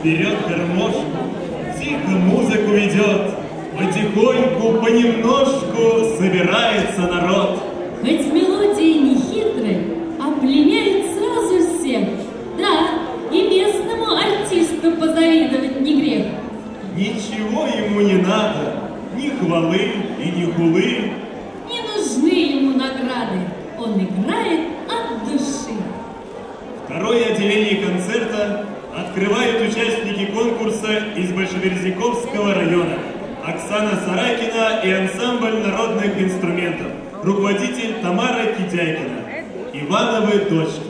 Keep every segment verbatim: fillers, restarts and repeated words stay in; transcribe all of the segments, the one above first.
берет гармошку, тихо музыку ведет, потихоньку, понемножку собирается народ. Хоть мелодия не хитрая, а пленяет сразу всех. Да, и местному артисту позавидовать не грех. Ничего ему не надо, ни хвалы и ни хулы. Не нужны ему награды, он играет от души. Второе отделение концерта открывают участники конкурса из Большеберезняковского района. Оксана Саракина и ансамбль народных инструментов. Руководитель Тамара Китяйкина. Ивановы дочки.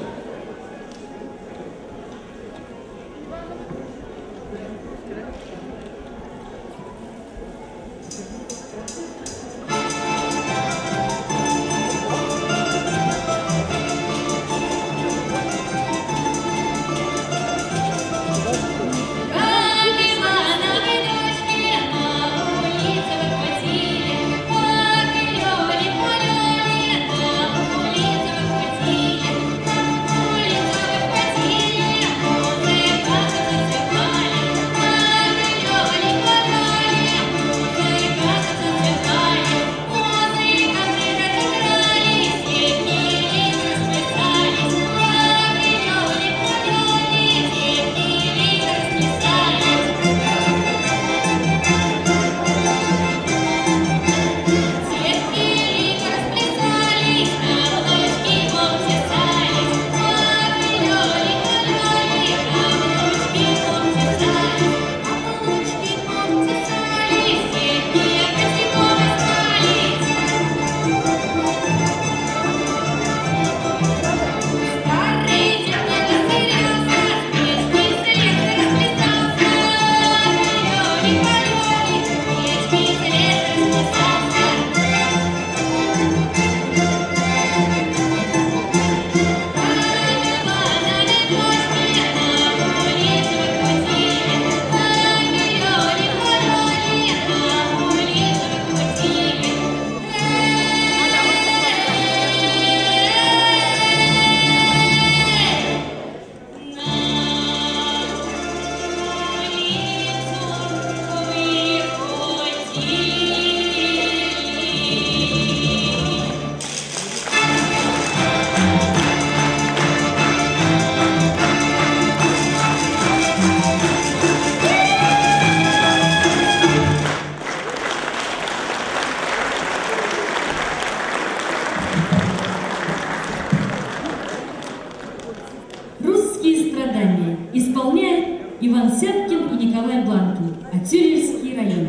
Исполняют Иван Сяткин и Николай Бланкин, Атюрьевский район.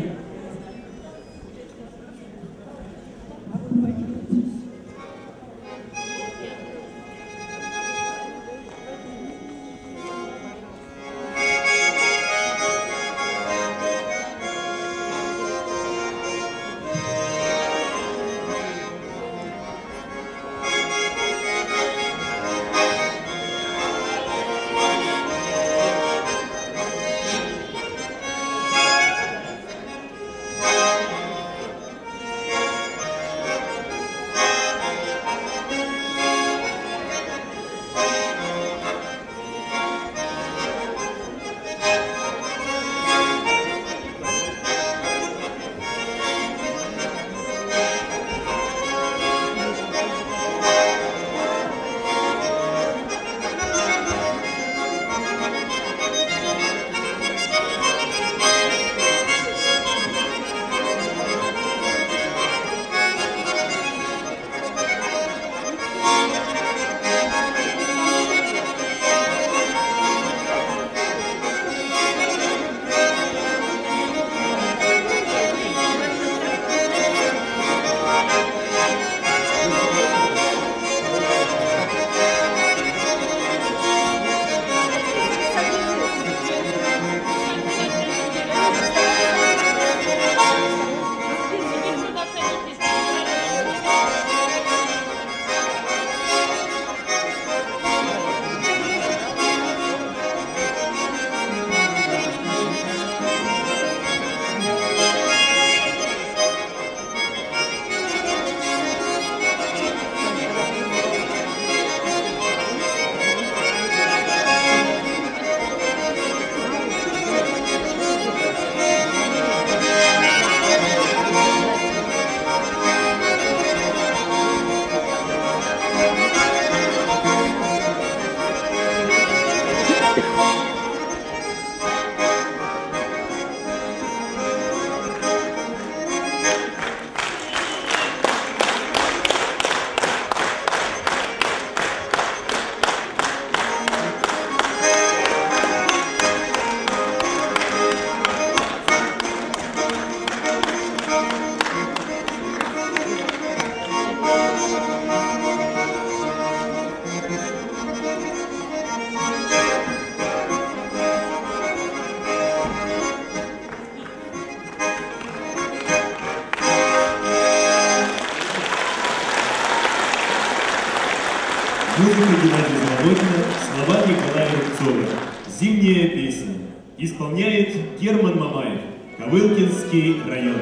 Музыка Геннадия Заводина, слова Николая Рубцова. «Зимняя песня». Исполняет Герман Мамаев, Ковылкинский район.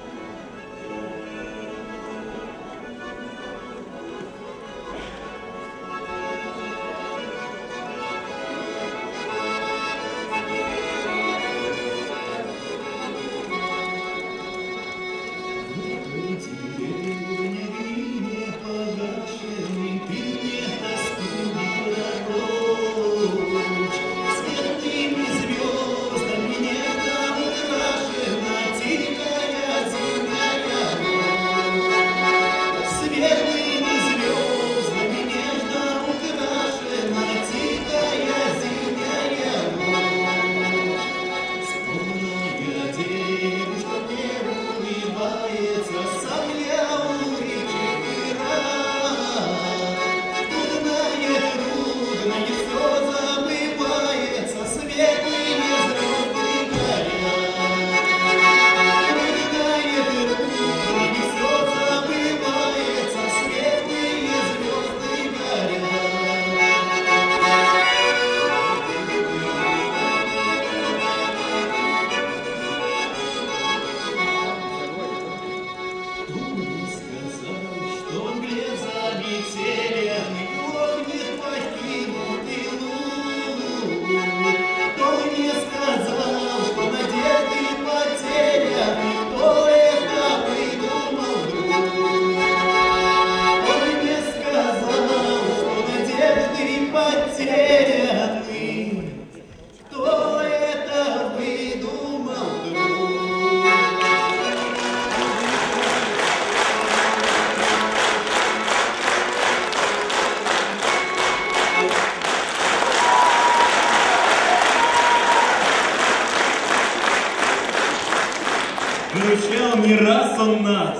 Выручал не раз он нас,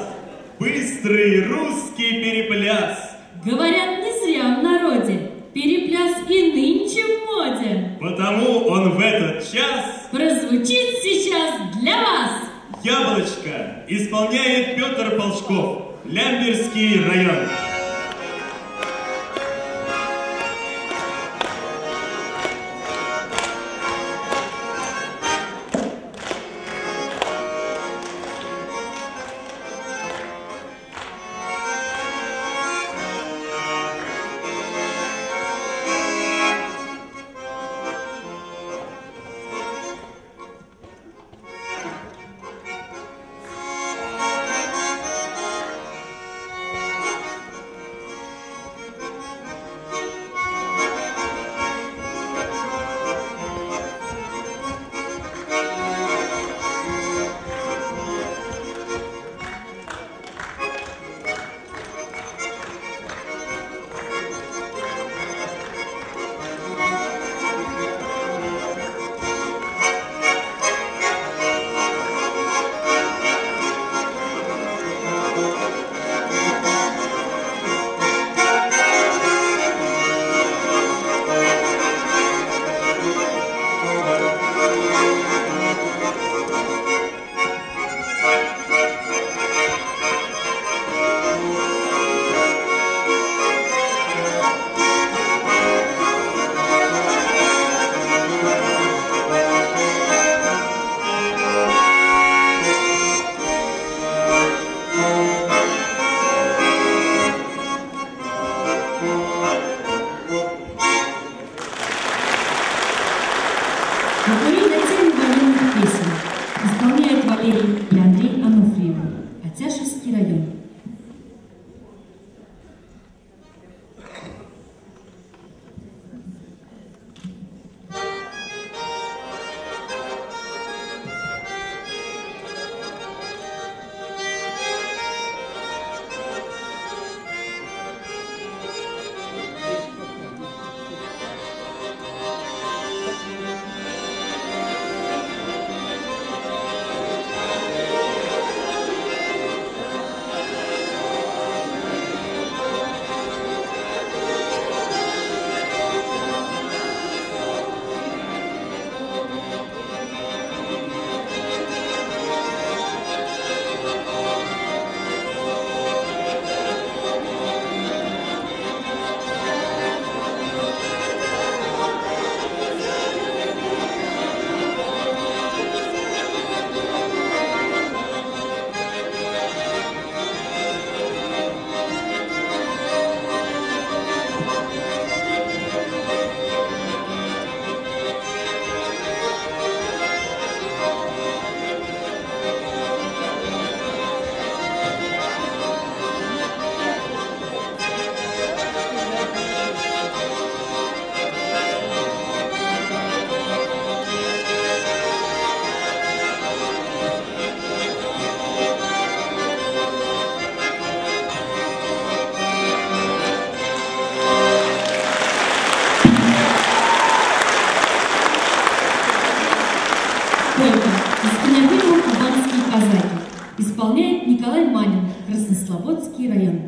быстрый русский перепляс. Говорят, не зря в народе, перепляс и нынче в моде. Потому он в этот час прозвучит сейчас для вас. «Яблочко» исполняет Петр Полшков, Лямберский район. Исполняет Валерий и Андрей Ануфриевы. Атяшевский район. Исполняет Николай Манин, Краснослободский район.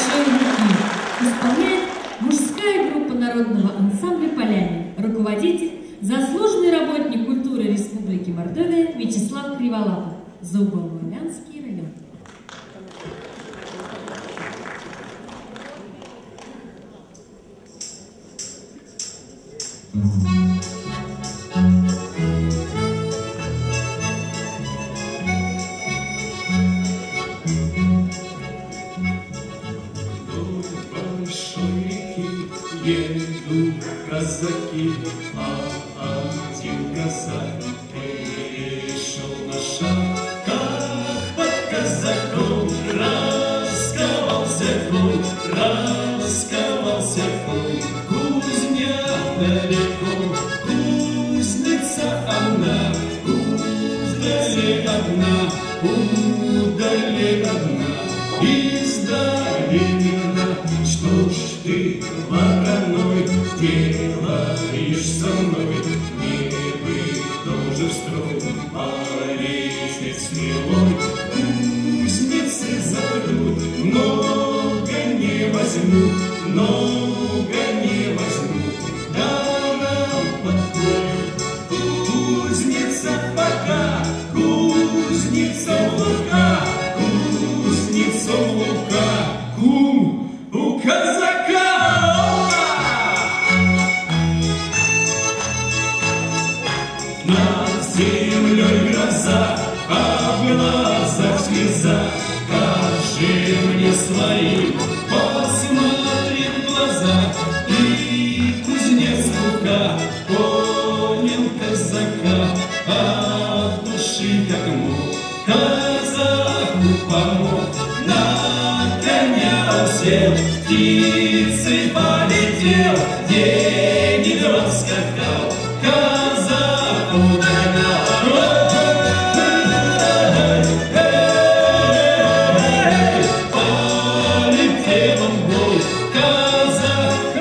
большой руки. Исполняет мужская группа народного ансамбля «Поляне». Руководитель, заслуженный работник культуры Республики Мордовия Вячеслав Криволапов. Заубово-Лянский район. Едут казаки, а один казак перешел на шаг. Как под казаком расковался конь, расковался конь. Кузня далеко, кузница одна, удали одна, удали одна. Издали видно, что ж ты, вороной, делаешь со мной? Не быть тоже в строй, а лезть смелой. Кузницы запрут, много не возьму, много не возьму. Даром подходит кузница пока, кузница лука, кузница лука. Кум у казака! Над землей гроза, а в глазах слеза. Скажи мне своим, посмотри в глаза. И кузнец лука понял казака, от души как мог казаку помог. На коня сел, птицей полетел, день и два скакал, казаку догнал. Полетел он в бой, казак.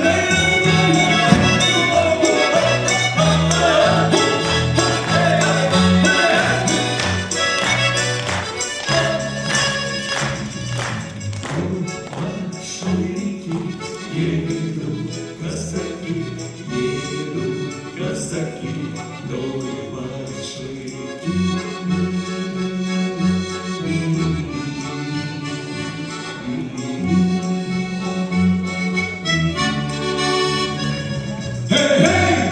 Едут казаки, едут казаки, вдоль большой реки. Эй-эй!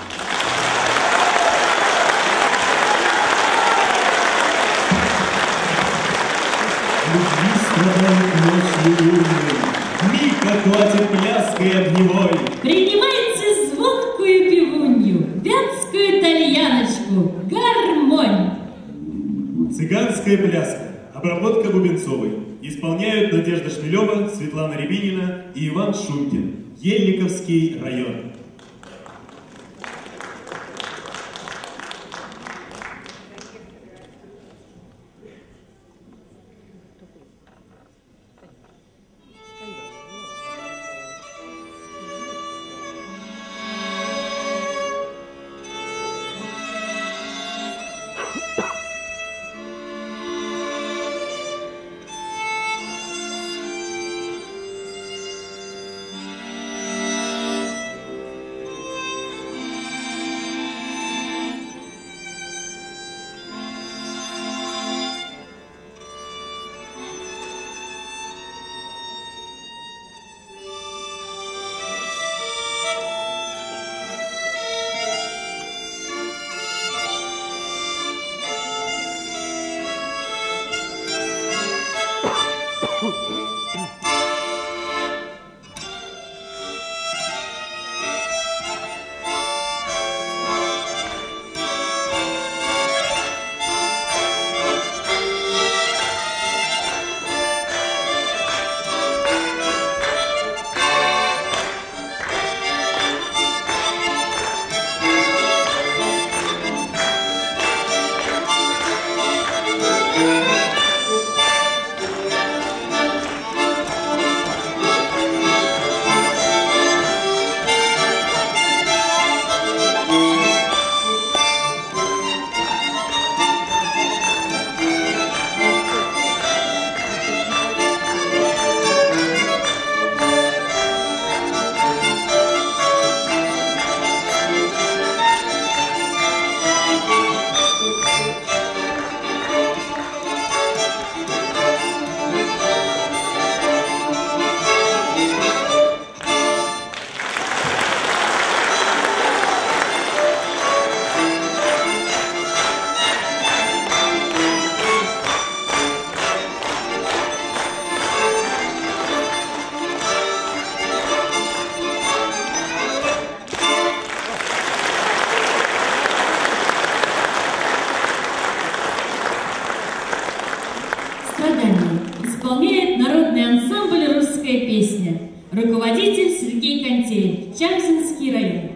Любви страдают ночью лунной, миг охватит пляской огневой. Принимайте звонкую пивунью, вятскую итальяночку, гармонь. Цыганская пляска. Обработка Бубенцовой. Исполняют Надежда Шмелева, Светлана Рябинина и Иван Шумкин. Ельниковский район. «Детская песня». Руководитель Сергей Контеев, Чамсинский район.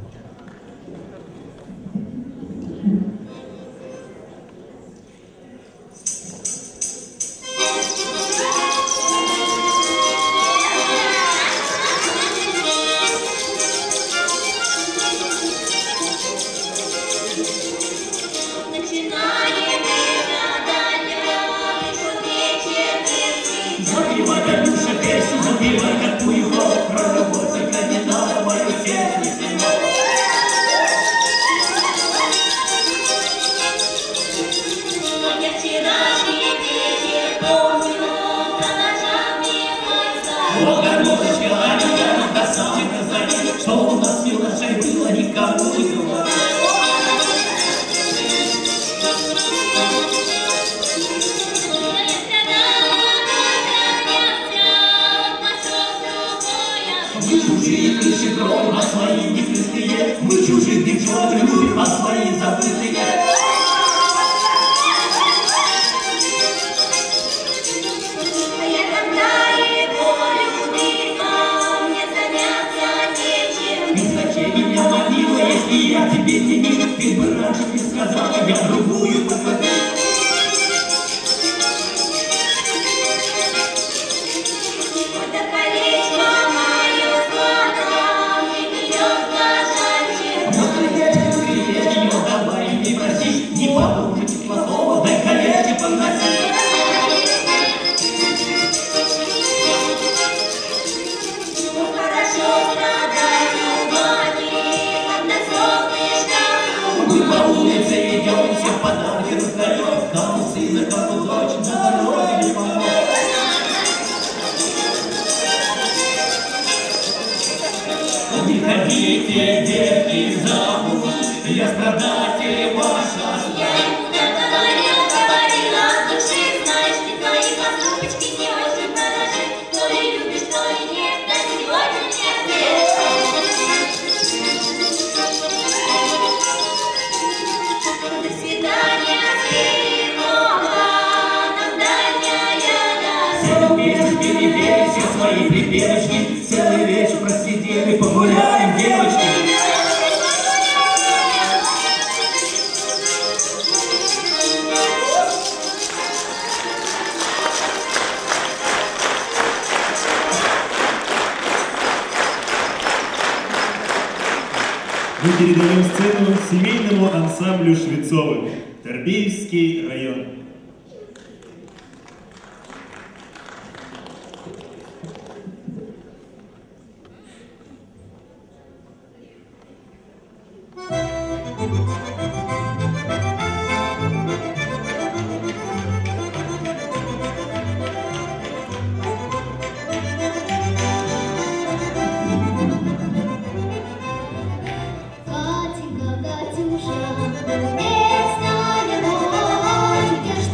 Мы передаем сцену семейному ансамблю Швецовых, Торбеевский район. Катенька, Катюша, лесная ночь,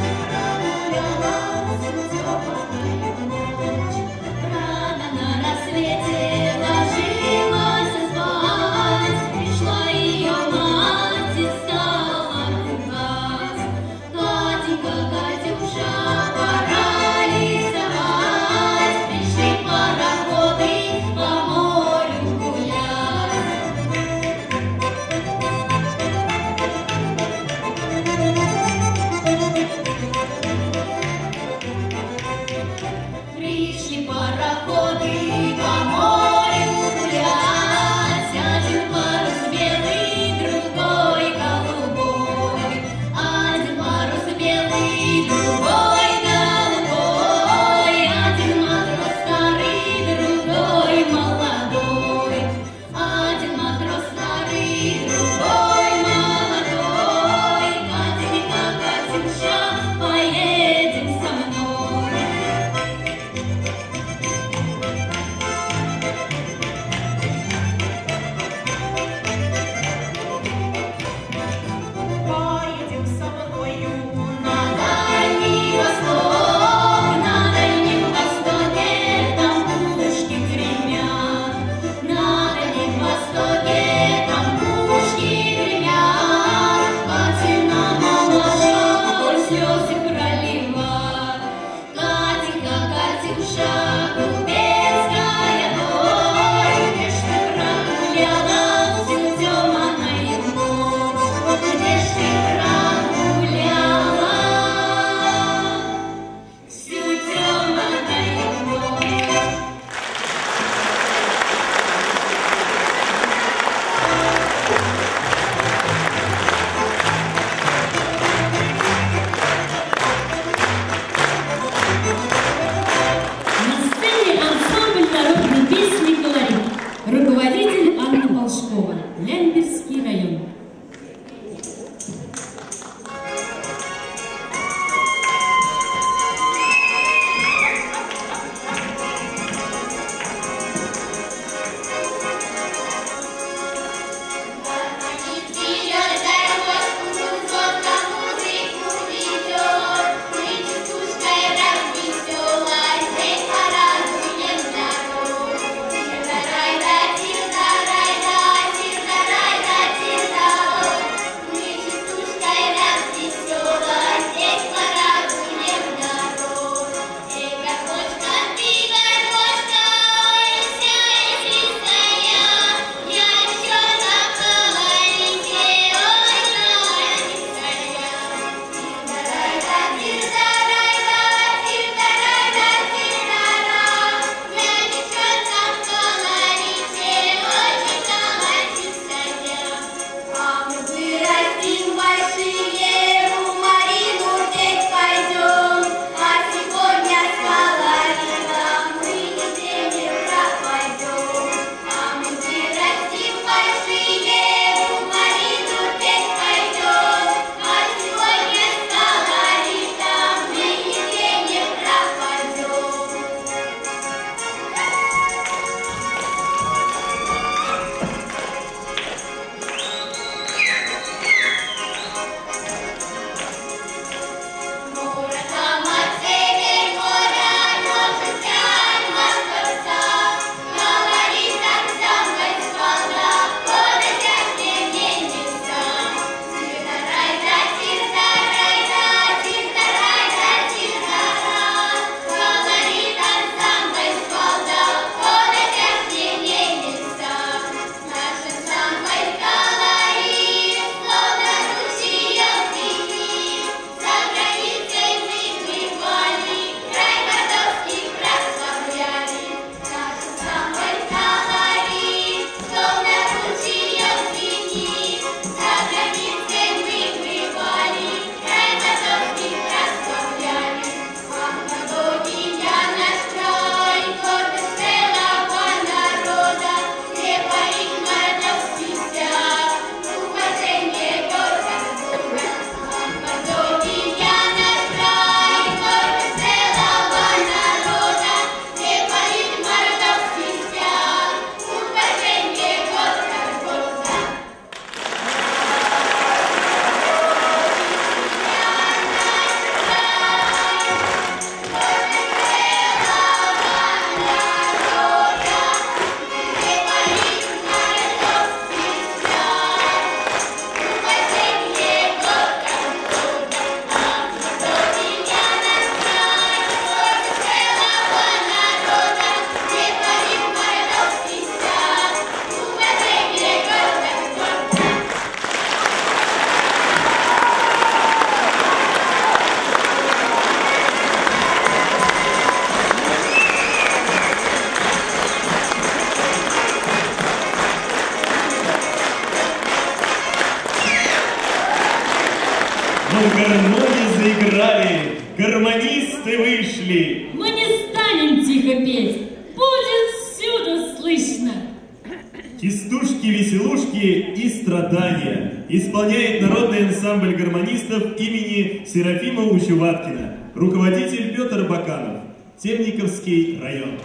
В гармонии заиграли, гармонисты вышли. Мы не станем тихо петь, будет всюду слышно. Кистушки, веселушки и страдания исполняет народный ансамбль гармонистов имени Серафима Ущеваткина, руководитель Петр Баканов, Темниковский район.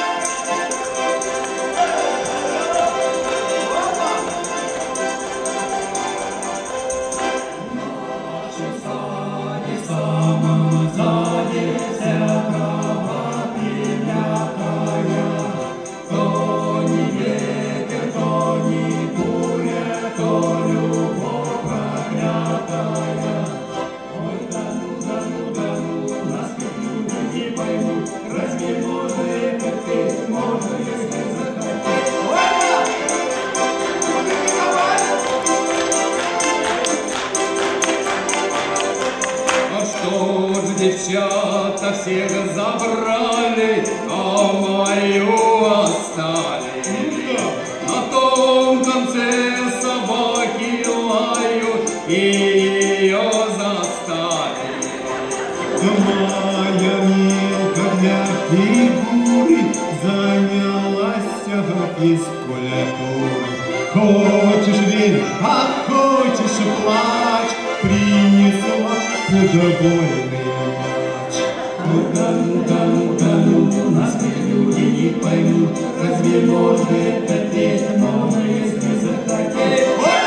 Девчата всех забрали, а мою оставили. На том конце собаки лают и ее заставили. Моя Милка для фигуры занялась физкультурой. Хочешь верь, а хочешь плачь, принесла удовольный мяч. Ну-ка, ну-ка, ну-ка, ну, нас ведь люди не поймут, разве можно это петь, можно, если захотеть.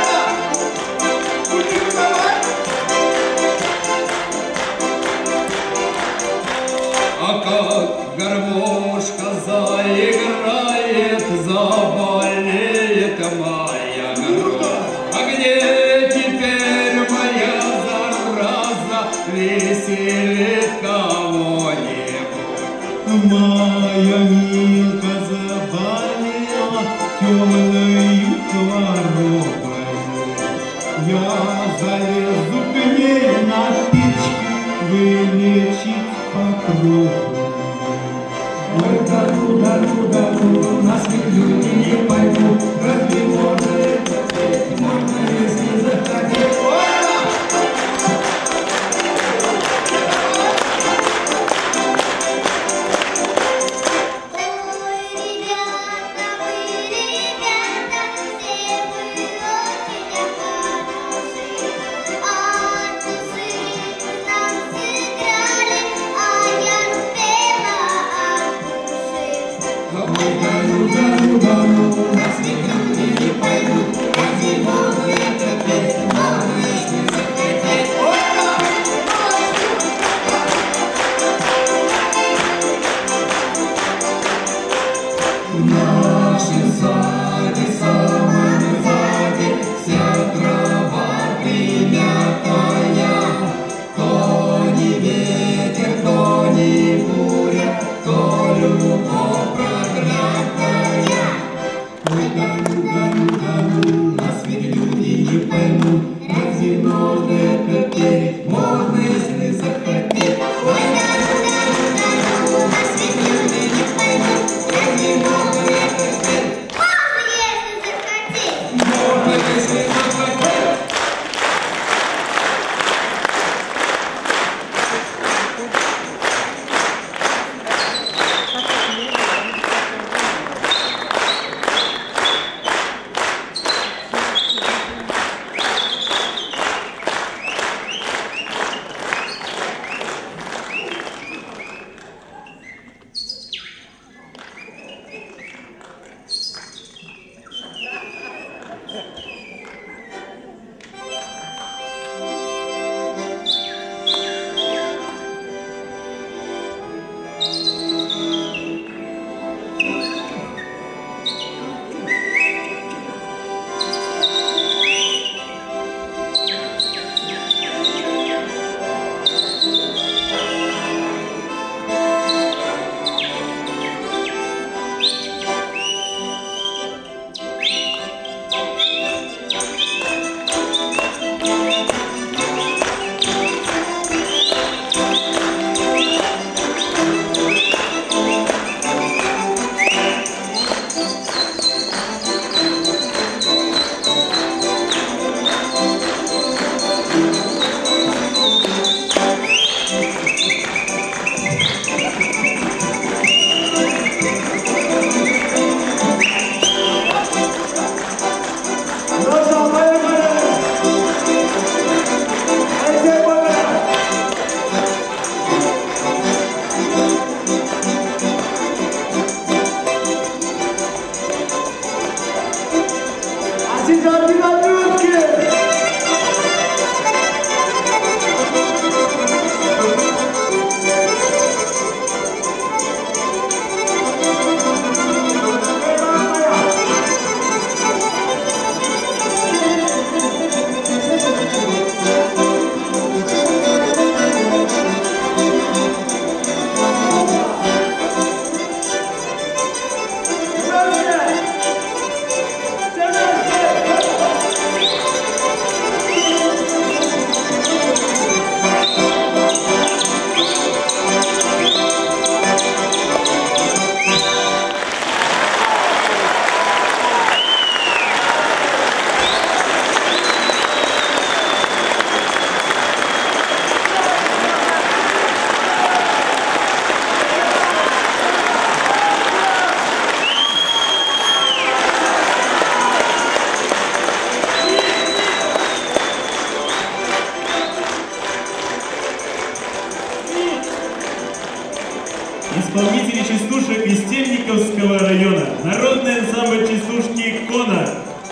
А как гармошка заиграет, заболеет моя голова. А где теперь моя зараза веселит кого-нибудь? Моя Милка заболела темною хворобой. Я залезу к ней на печку, вылечить попробую. Ой, да ну, да ну, да ну, нас ведь люди не поймут, разве можно это петь, можно, если захотеть. исполнители частушек из Темниковского района, народный ансамбль частушки «Кона».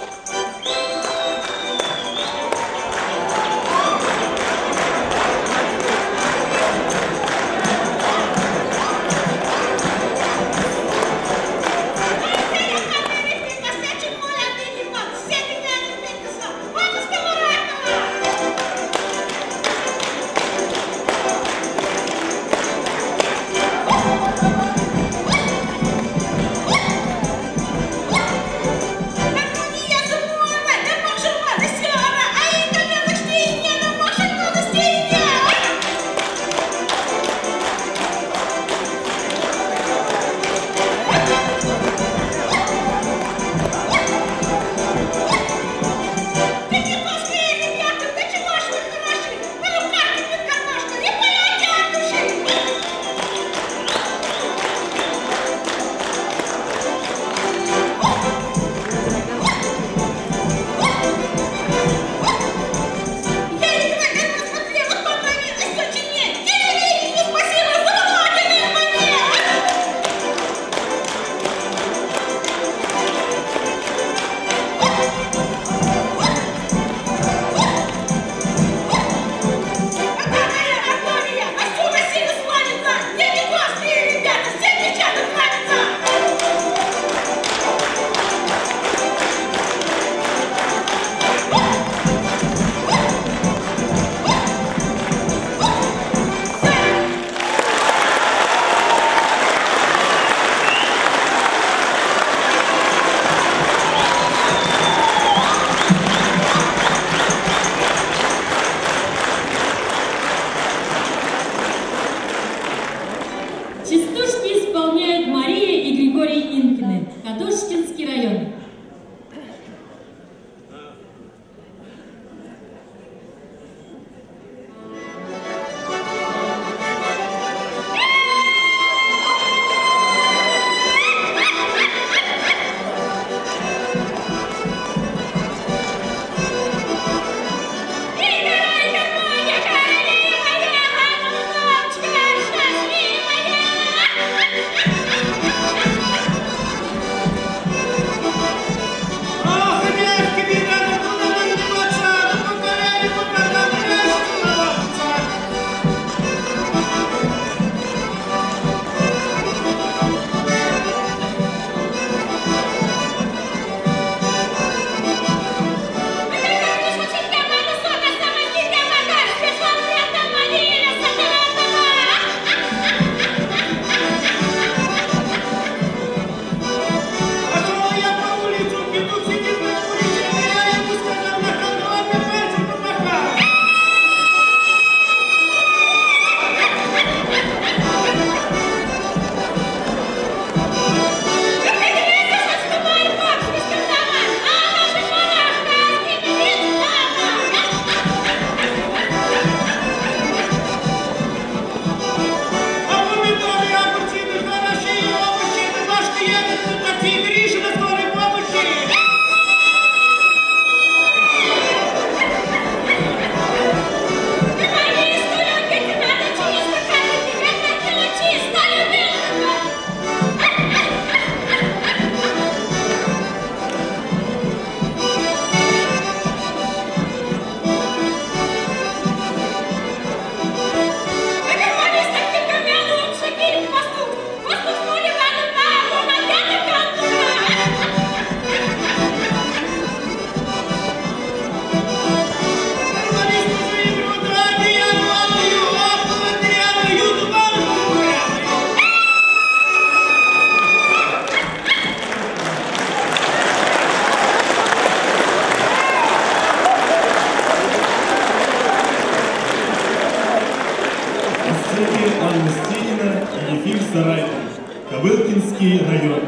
Анна Стенина и Ефим Сарайко. Ковылкинский район.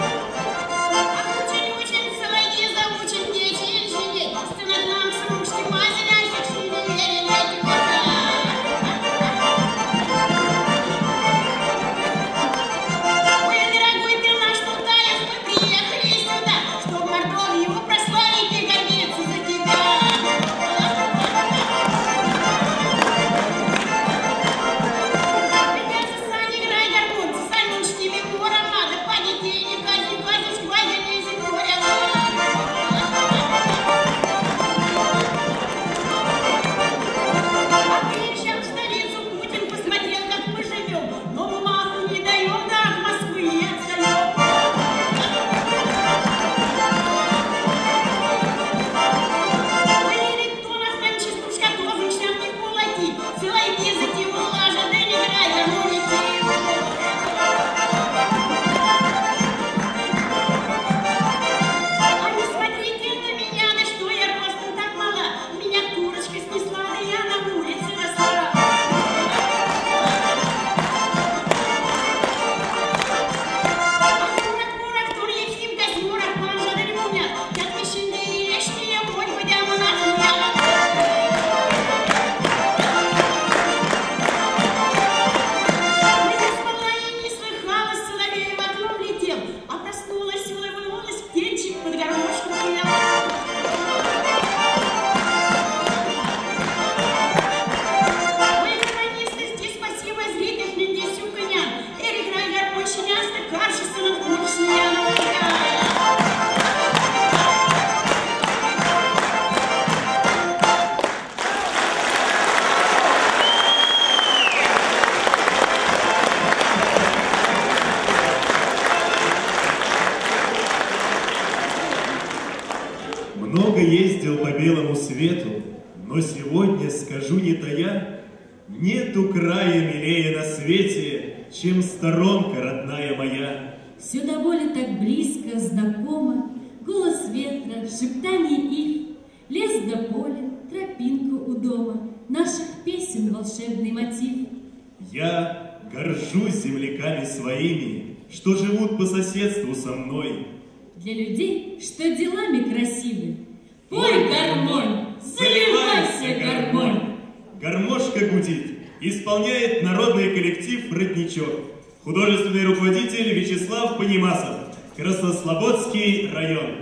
Учим, учим, соловьи заучим, дети инженеры, над нам с ручки Много ездил по белому свету, но сегодня, скажу не тая, нету края милее на свете, чем сторонка родная моя. Все до боли так близко, знакомо, голос ветра, шептание ив, лес до поля, тропинка у дома, наших песен волшебный мотив. Я горжусь земляками своими, что живут по соседству со мной. Для людей, что делами красивы, пой, гармонь, заливайся, гармонь. Гармошка гудит, исполняет народный коллектив «Родничок». Художественный руководитель Вячеслав Понимасов, Краснослободский район.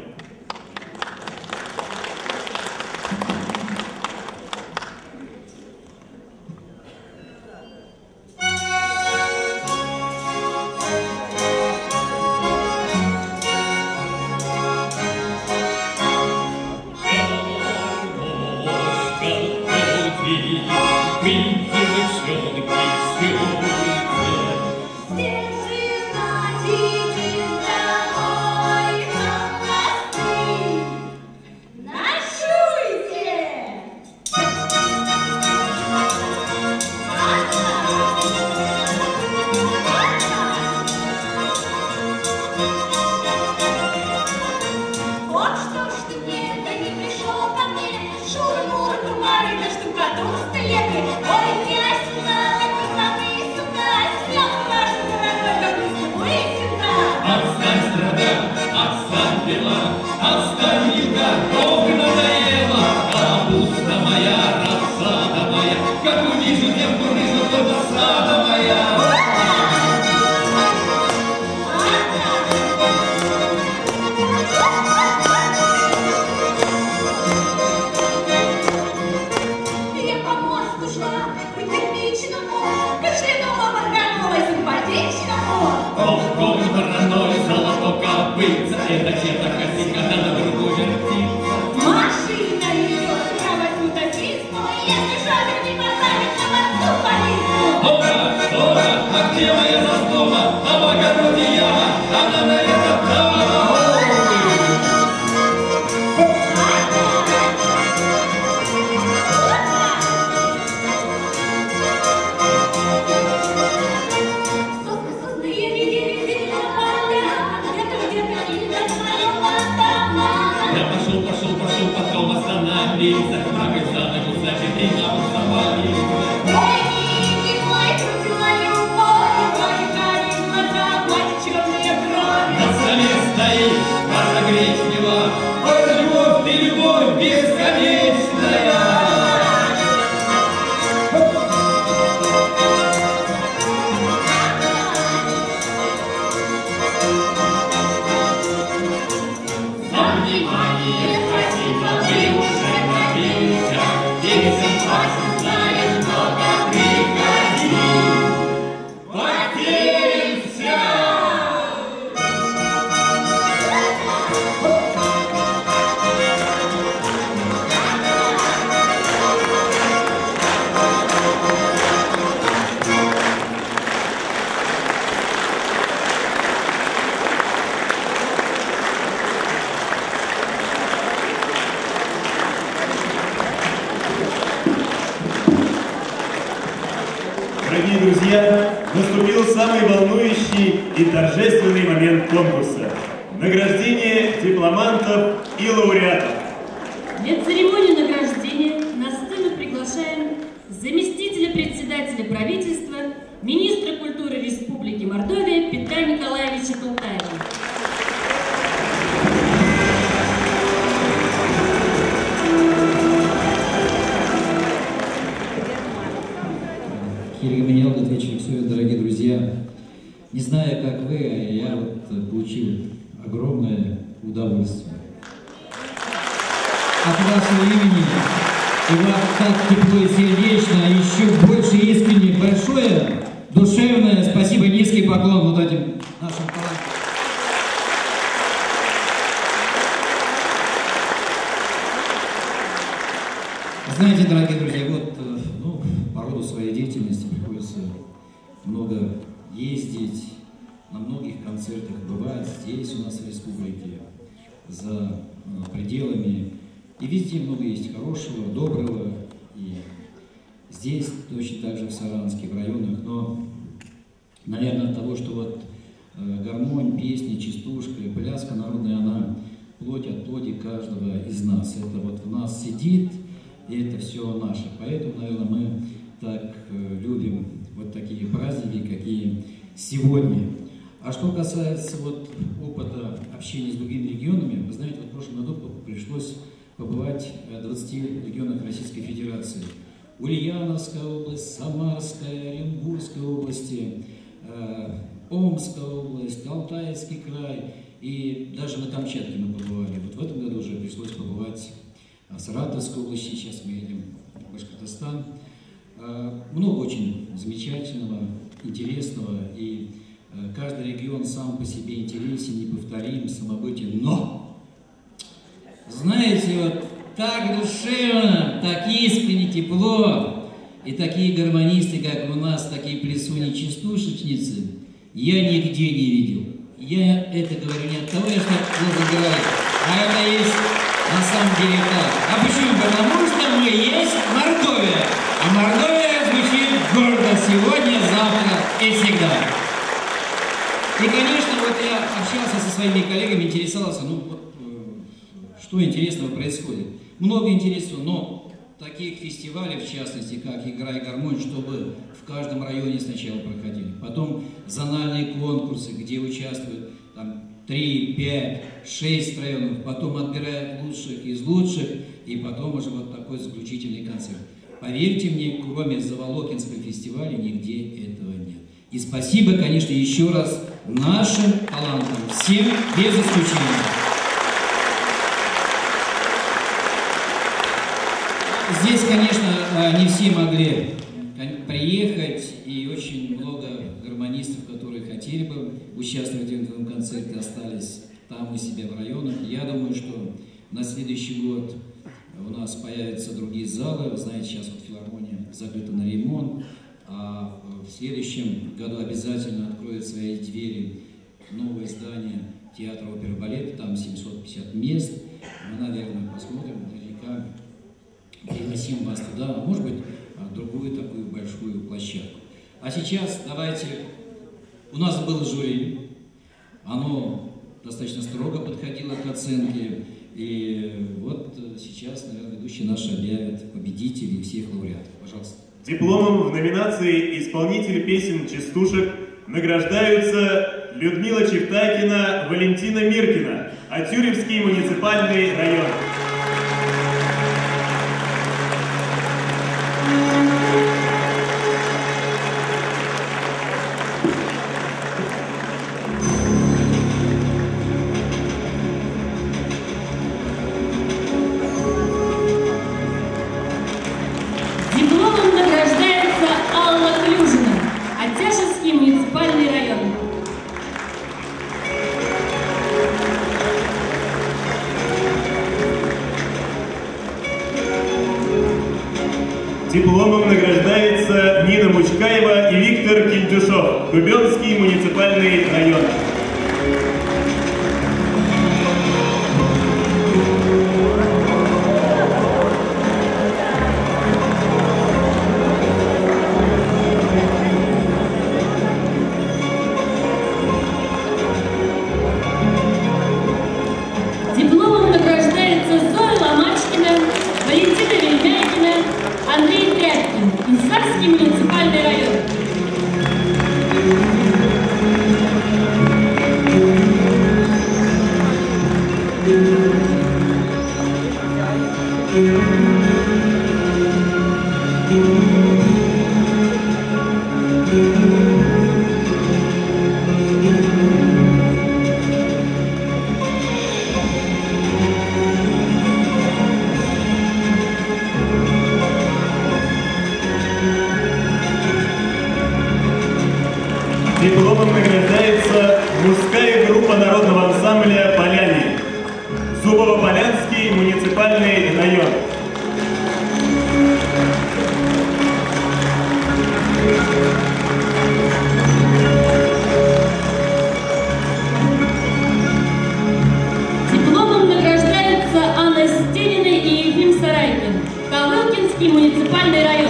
Дорогие друзья, наступил самый волнующий и торжественный момент конкурса – награждение дипломантов и лауреатов. Для церемонии награждения на сцену приглашаем заместителя председателя правительства, министра культуры Республики Мордовия Петра Николаевича Тултаева. Кирилл Дмитриевич, дорогие друзья, не знаю, как вы, а я вот получил огромное удовольствие от вашего имени, и вам так тепло и сердечно, а еще больше искренне большое, душевное спасибо, низкий поклон вот этим нашим талантам. Знаете, дорогие друзья, вот ну, по роду своей деятельности приходится много ездить, на многих концертах бывать здесь у нас в республике, за пределами И везде много есть хорошего, доброго. И здесь точно так же в Саранске, в районах. Но, наверное, от того, что вот э, гармонь, песни, частушка, пляска народная, она плоть от плоти каждого из нас. Это вот в нас сидит, и это все наше. Поэтому, наверное, мы так э, любим вот такие праздники, какие сегодня. А что касается вот опыта общения с другими регионами, вы знаете, вот в прошлом году пришлось побывать в двадцати регионах Российской Федерации. Ульяновская область, Самарская, Оренбургская области, э, Омская область, Алтайский край, и даже на Камчатке мы побывали. Вот в этом году уже пришлось побывать в Саратовской области, сейчас мы едем в Башкортостан. Э, много очень замечательного, интересного, и э, каждый регион сам по себе интересен, неповторим, самобытен, но знаете, вот так душевно, так искренне, тепло, и такие гармонисты, как у нас, такие плясуни-частушечницы, я нигде не видел. Я это говорю не от того, что плохо играю, а это есть на самом деле так. А почему? Потому что мы есть Мордовия, а Мордовия звучит гордо сегодня, завтра и всегда. И, конечно, вот я общался со своими коллегами, интересовался, ну, вот, что интересного происходит. Много интересного, но таких фестивалей, в частности, как «Игра и гармонь», чтобы в каждом районе сначала проходили. Потом зональные конкурсы, где участвуют там, три, пять, шесть районов. Потом отбирают лучших из лучших. И потом уже вот такой заключительный концерт. Поверьте мне, кроме Заволокинского фестиваля, нигде этого нет. И спасибо, конечно, еще раз нашим талантам. Всем без исключения. Здесь, конечно, не все могли приехать, и очень много гармонистов, которые хотели бы участвовать в этом концерте, остались там у себя в районах. Я думаю, что на следующий год у нас появятся другие залы. Вы знаете, сейчас вот филармония закрыта на ремонт, а в следующем году обязательно откроет свои двери новое здание театра оперы и балета, там семьсот пятьдесят мест. Мы, наверное, посмотрим, наверняка пригласим вас туда, а может быть, другую такую большую площадку. А сейчас давайте, у нас было жюри, оно достаточно строго подходило к оценке, и вот сейчас, наверное, ведущий наш объявит победителей всех лауреатов. Пожалуйста. Дипломом в номинации «Исполнитель песен частушек» награждаются Людмила Чевтакина, Валентина Миркина, Атюревский муниципальный район. Дипломом награждается Нина Мучкаева и Виктор Кильдюшов, Губернский муниципальный район. Дипломом награждается Зоя Ломачкина, Валентина Вельмякина, Андрей Тряпкин, Инсарский муниципальный район. Дипломом награждается мужская группа народного ансамбля «Поляне», Зубово-Полянский муниципальный район. Дипломом награждаются Анна Стенина и Ленинский муниципальный район.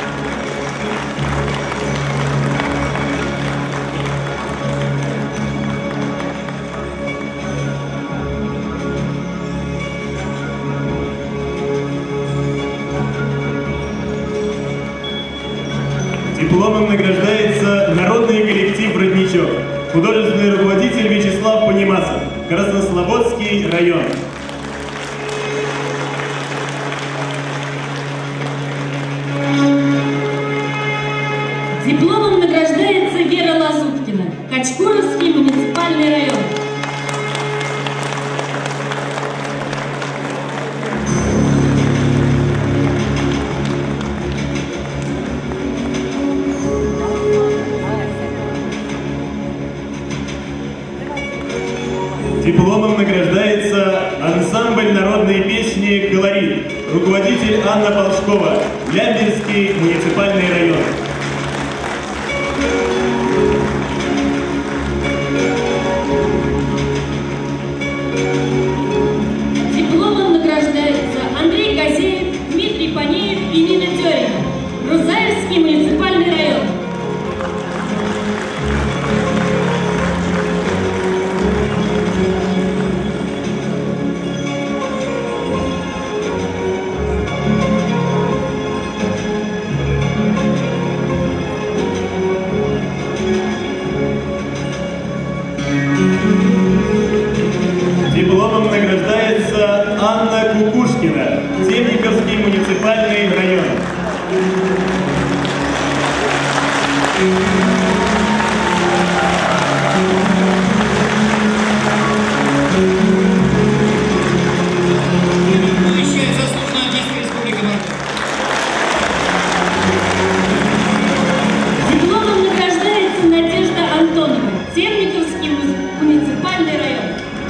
Дипломом награждается народный коллектив «Родничок», художественный руководитель Вячеслав Понимасов, Краснослободский район. Дипломом награждается Вера Лазуткина, Качкуровский муниципальный район. Дипломом награждается ансамбль народной песни «Колорит», руководитель Анна Полшкова, Лямберский муниципальный район. Дипломом награждаются Андрей Газеев, Дмитрий Панеев и Нина Тёрина, Рузаевский муниципальный район. Дипломом награждается Анна Кукушкина, Темниковский муниципальный район. Вещает заслуженный артист Республики Мордовия. Дипломом награждается Надежда Антонова, Темниковский муниципальный район.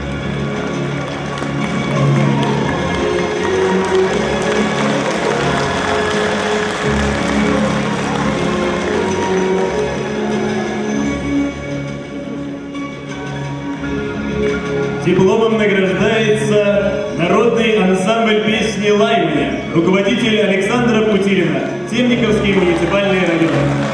Дипломом награждается народный ансамбль песни «Лайвня», руководитель Александра Путилина, Темниковский муниципальный район.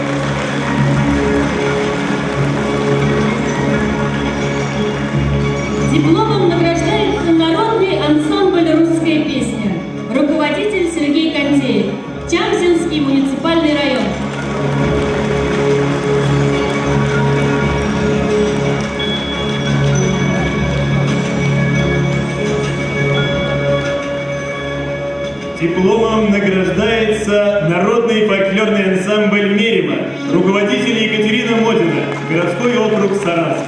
Дипломом награждается народный ансамбль «Русская песня», руководитель Сергей Контеев, Чамзинский муниципальный район. Дипломом награждается народный фольклорный ансамбль «Мерима», руководитель Екатерина Модина, городской округ Саранск.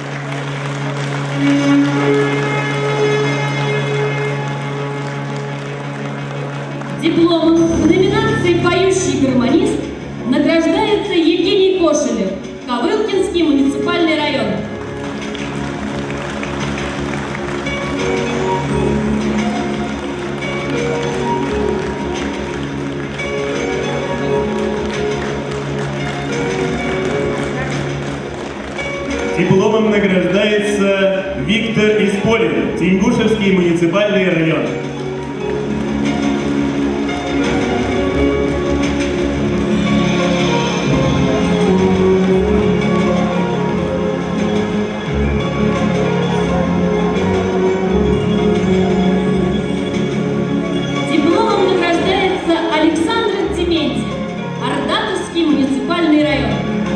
Дипломом в номинации «Поющий гармонист» награждается Евгений Кошелев, Ковылкинский муниципальный район. Дипломом награждается Виктор Исполин, Тенгушевский муниципальный район. Дипломом награждается Александр Дементьев, Ордатовский муниципальный район.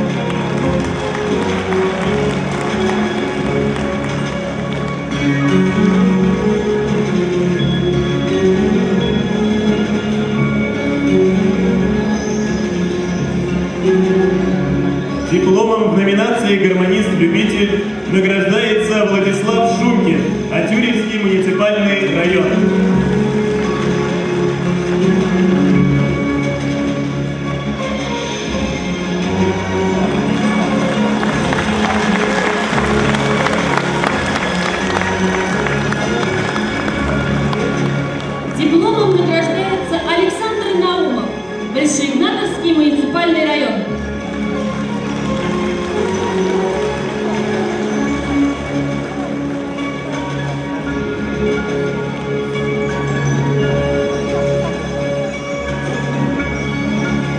Дипломом в номинации «Гармонист-любитель» награждается Владислав Шумкин, Атюревский муниципальный район. Дипломом награждается Александр Наумов, Большеигнатовский муниципальный район.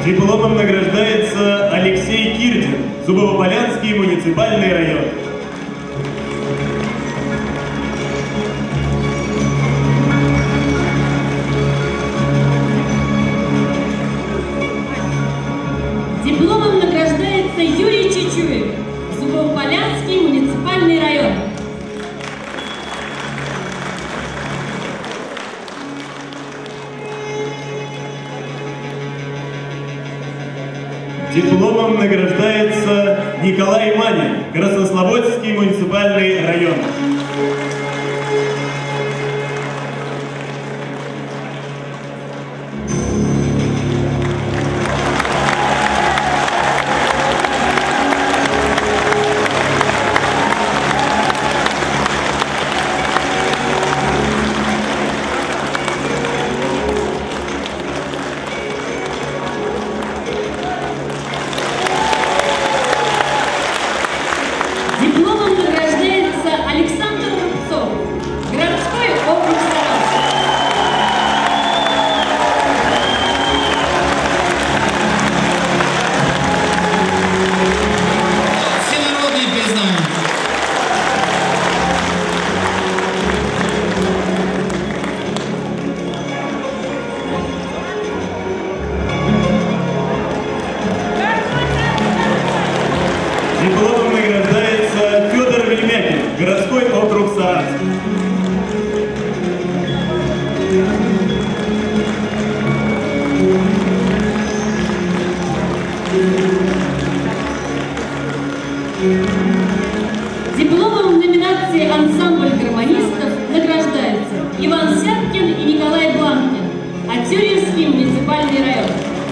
Дипломом награждается Алексей Кирдин, Зубово-Полянский муниципальный район. Дипломом награждается Юрий Чичуев, Зубово-Полянский муниципальный район. Дипломом награждается Николай Манин, Краснослободский муниципальный район. Дипломом награждается Федор Вельмякин, городской округ Саранск. Дипломом в номинации «Ансамбль гармонистов» награждаются Иван Сяткин и Николай Бланкин, Атюрьевский муниципальный район.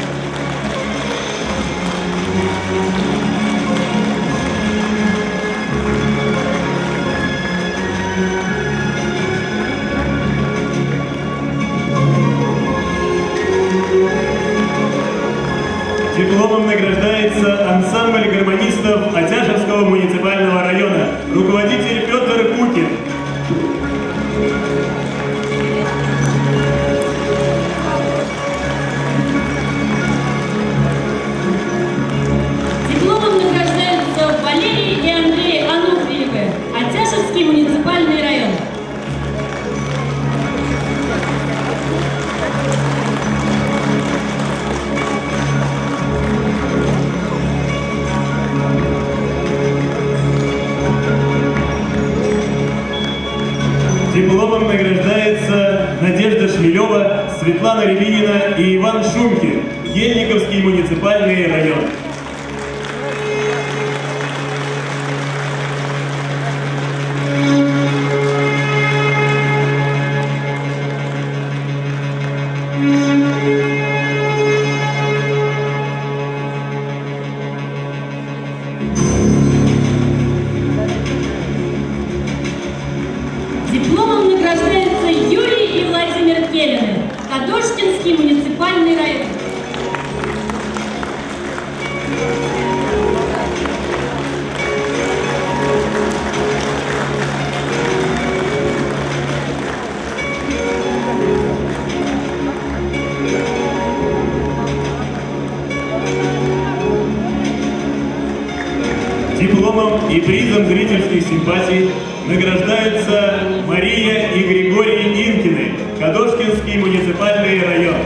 Дипломом награждается ансамбль гармонистов Атяшевского муниципального района, руководитель Петр Кукин. Дипломом награждаются Валерий и Андрей Ануфриевы, Атяшевский муниципальный район. Дипломом награждается Надежда Шмелева, Светлана Рябинина и Иван Шумкин, Ельниковский муниципальный район. Дипломом награждаются Юрий и Владимир Келлины, Кадошкинский муниципальный район. Дипломом и призом зрительских симпатий награждаются Мария и Григорий Инкины, Кадошкинский муниципальный район.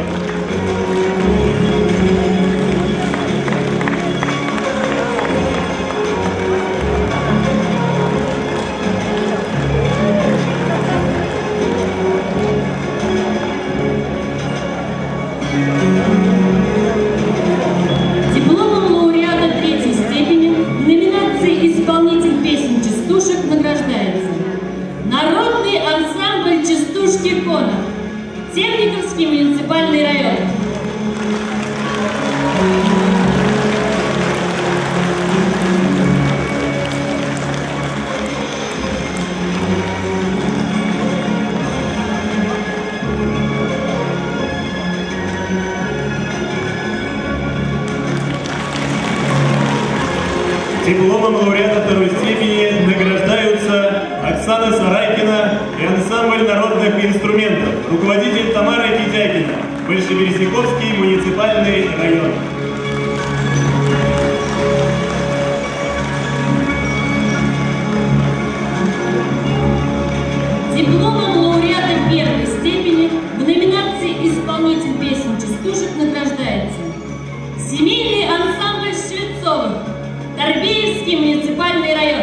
Дипломом лауреата третьей степени в номинации «Исполнитель песен-частушек» награждается Народный ансамбль частушки «Конор», Темниковский муниципальный район. Дипломом лауреата второй степени награждаются Оксана Сарайкина и ансамбль народных инструментов, руководитель Тамара Петякина, Большевересниковский муниципальный район. частушек награждается семейный ансамбль Швецовых, Торбеевский муниципальный район.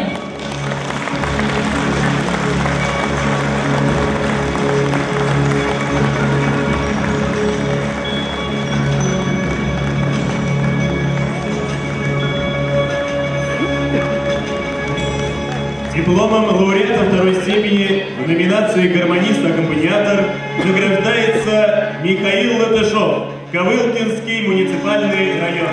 Дипломом лауреата второй степени в номинации «Гармонист-аккомпаниатор» награждается Михаил Латышов, Ковылкинский муниципальный район.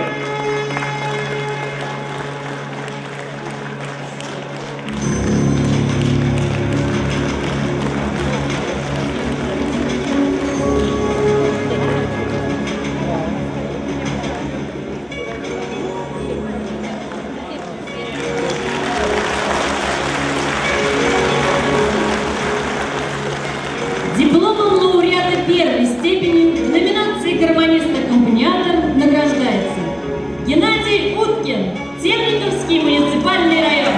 Дипломом лауреата первой степени в номинации «Гармонист-аккомпаниатор» награждается Геннадий Уткин, Темниковский муниципальный район.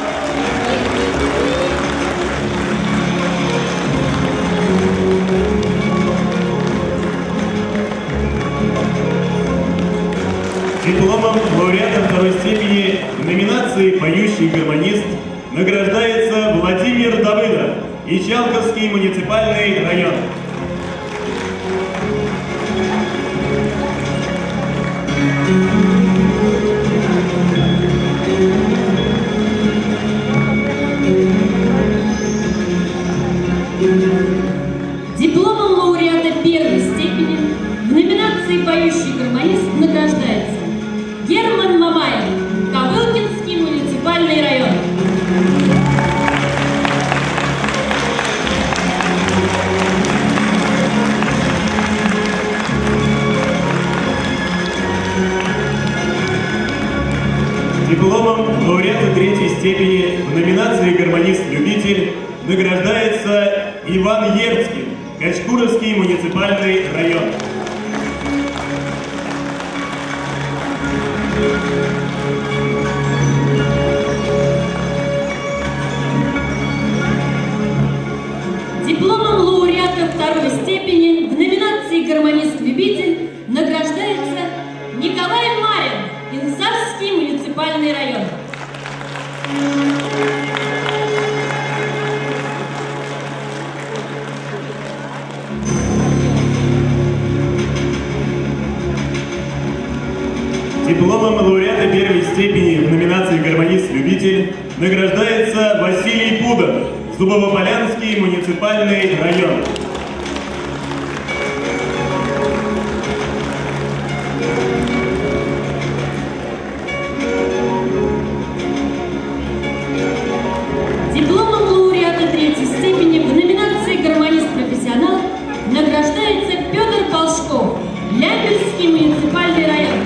Дипломом лауреата второй степени в номинации «Поющий гармонист» награждается Владимир Давыдов, Ичалковский муниципальный район. Дипломом лауреата первой степени в номинации «Поющий гармонист» награждается Герман Мамаев, Ковылкинский муниципальный район. Дипломом лауреата третьей степени в номинации «Гармонист-любитель» награждается Иван Ерцкий, Качкуровский муниципальный район. Дипломом лауреата второй степени в номинации «Гармонист-любитель» награждается Николай Марин, Инсарский муниципальный район. Дипломом лауреата первой степени в номинации «Гармонист-любитель» награждается Василий Пудов, Зубово-Полянский муниципальный район. Дипломом лауреата третьей степени в номинации «Гармонист-профессионал» награждается Петр Полшков, Лямберский муниципальный район.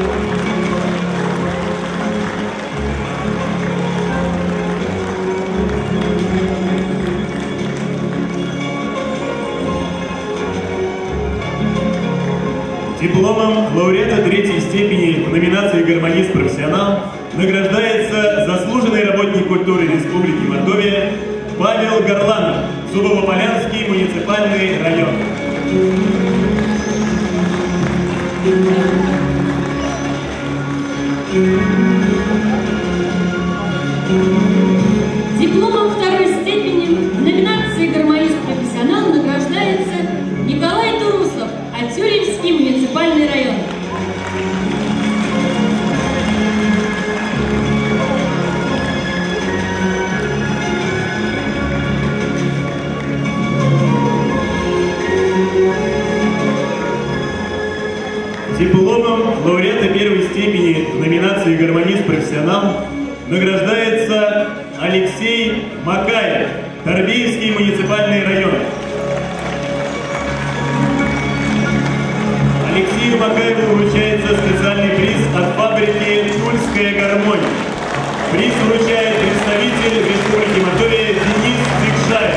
Дипломом лауреата третьей степени в номинации «Гармонист-профессионал» награждается заслуженный работник культуры Республики Мордовия Павел Горланов, Зубово-Полянский муниципальный район. Дипломом второй степени в номинации «Гармонист-профессионал» награждается Николай Турусов, Атюринский муниципальный район. Дипломом лауреата первой степени в номинации «Гармонист-профессионал» награждается Алексей Макаев, Торбеевский муниципальный район. Алексею Макаеву вручается специальный приз от фабрики «Тульская гармония». Приз вручает представитель Республики Мордовия Денис Бекшаев.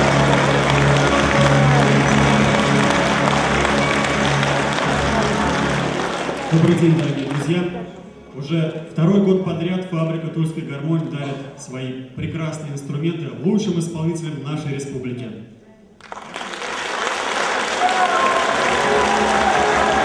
Добрый день, дорогие друзья! Уже второй год подряд фабрика «Тульской гармонии» дарит свои прекрасные инструменты лучшим исполнителям нашей республики.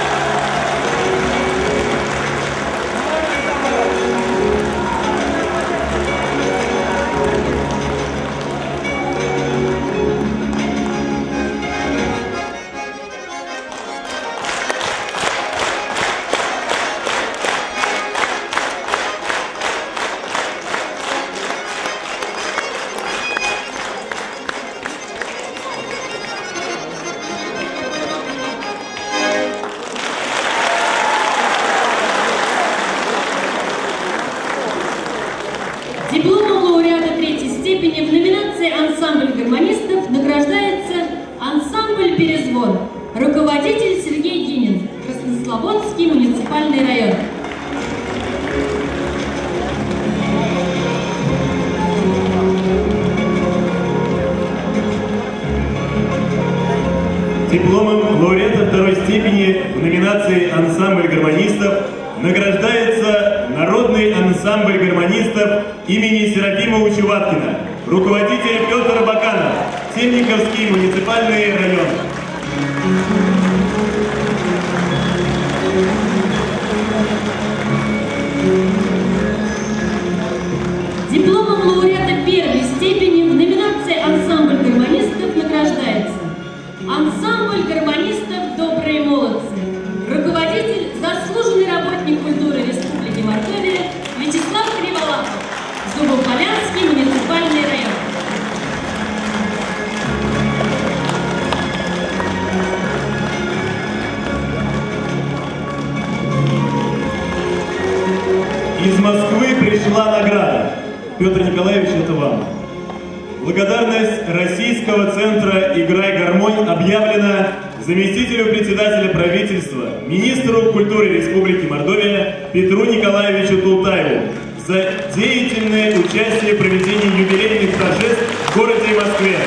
Дипломом лауреата второй степени в номинации «Ансамбль гармонистов» награждается Народный ансамбль гармонистов имени Серафима Учеваткина, руководитель Петр Баканов, Темниковский муниципальный район. Дипломом лауреата первой степени в номинации «Ансамбль гармонистов» награждается ансамбль гармонистов «Добрые молодцы», руководитель, заслуженный работник культуры Республики Мордовия Вячеслав Криволапов, Зубополянский муниципальный район. Из Москвы пришла награда. Петр Николаевич, это вам. Благодарность Российского центра «Играй гармонь» объявлена заместителю председателя правительства, министру культуры Республики Мордовия Петру Николаевичу Тултаеву за деятельное участие в проведении юбилейных торжеств в городе Москве.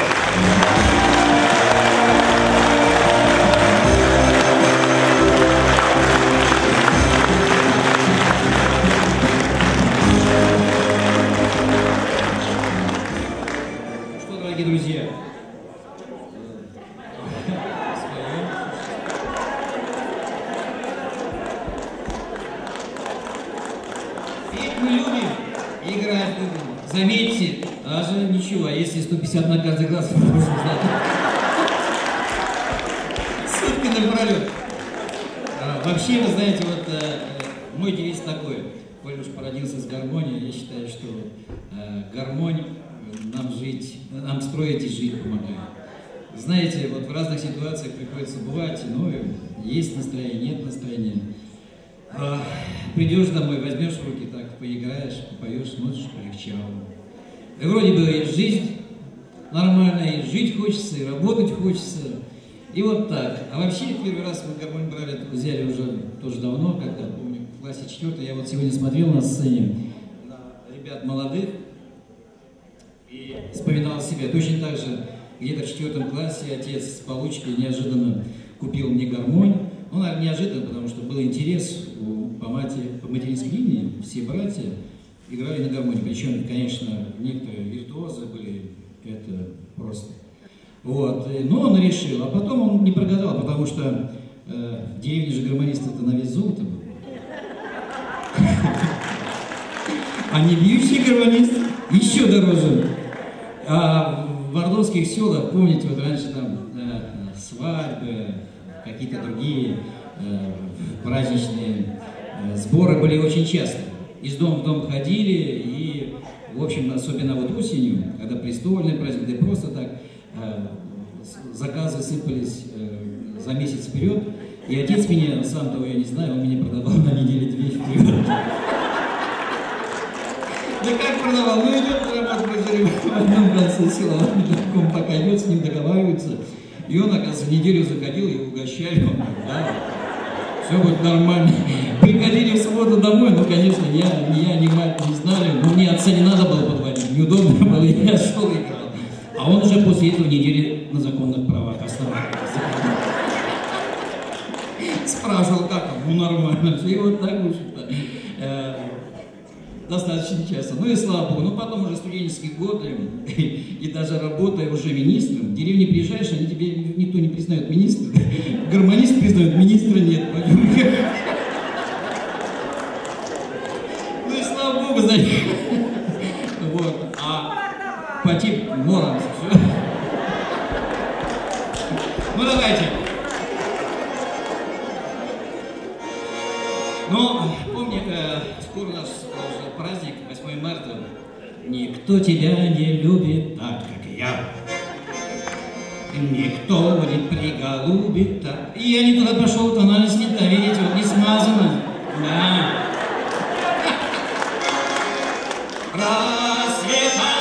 Друзья, петь мы любим, играть любим. Заметьте, даже ничего, а если сто пятьдесят на каждый глаз, можно знать. Сутки напролет. А, вообще, вы знаете, вот а, мой девиз такой, коль уж породился с гармонией, я считаю, что а, гармонь нам жить, нам строить и жить помогает. Знаете, вот в разных ситуациях приходится бывать, ну, есть настроение, нет настроения. А, придешь домой, возьмешь в руки, так, поиграешь, попоешь, смотришь, полегчало. И вроде бы жизнь нормальная, и жить хочется, и работать хочется, и вот так. А вообще, первый раз мы гармонь брали, взяли уже тоже давно, когда, помню, в классе четвертом, я вот сегодня смотрел на сцене на ребят молодых, и вспоминал себя. Точно так же, где-то в четвертом классе отец с получкой неожиданно купил мне гармонь. Ну, наверное, неожиданно, потому что был интерес у, по, мате, по материнской линии, все братья играли на гармонии. Причем, конечно, некоторые виртуозы были, это просто. Вот. Но он решил, а потом он не прогадал, потому что э, в деревне же гармонисты-то на вес золота был. А не бьющий гармонист еще дороже. А в ордонских селах, помните, вот раньше там э, свадьбы, какие-то другие э, праздничные э, сборы были очень часто. Из дома в дом ходили, и, в общем, особенно вот осенью, когда престольный праздник, да и просто так, э, заказы сыпались э, за месяц вперед. И отец меня, сам того я не знаю, он меня продавал на неделю-две вперед. Да как продавал? Ну идет в одном конце села, он пока идет, с ним договариваются. И он, оказывается, неделю заходил, его угощали, он говорит, да, все будет нормально. Приходили в субботу домой, ну, конечно, я, ни я, ни мать не знали, но мне отца не надо было подводить, неудобно было, и я шел и играл. А он уже после этого недели на законных правах оставался. Спрашивал, как он, ну, нормально, и вот так, в общем-то. Достаточно часто. Ну и слава богу. Ну потом уже студенческие годы, и, и даже работая уже министром, в деревне приезжаешь, они тебе никто не признает министра. Гармонист признает, министра нет. Ну и слава богу за них. Вот. А по типу Моранс. Ну давайте. Ну, помни, э, скоро у нас э, праздник, восьмое марта. Никто тебя не любит так, как я. Никто не приголубит так. И я не туда пошел, тональности-то, видите, вот не смазано. Да. Рассветает.